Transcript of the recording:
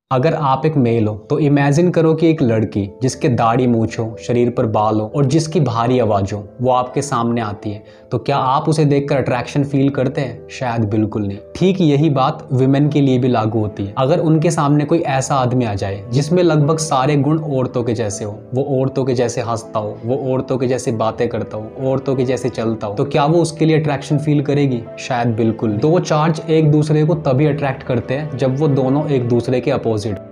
अगर आप एक मेल हो तो इमेजिन करो कि एक लड़की जिसके दाढ़ी मूंछ हो, शरीर पर बाल हो और जिसकी भारी आवाज हो वो आपके सामने आती है, तो क्या आप उसे देखकर अट्रैक्शन फील करते हैं? शायद बिल्कुल नहीं। ठीक यही बात विमेन के लिए भी लागू होती है। अगर उनके सामने कोई ऐसा आदमी आ जाए जिसमें लगभग सारे गुण औरतों के जैसे हो, वो औरतों के जैसे हंसता हो, वो औरतों के जैसे बातें करता हो, औरतों के जैसे चलता हो, तो क्या वो उसके लिए अट्रैक्शन फील करेगी? शायद बिल्कुल नहीं। दो चार्ज एक दूसरे को तभी अट्रैक्ट करते हैं जब वो दोनों एक दूसरे के अपोजिट।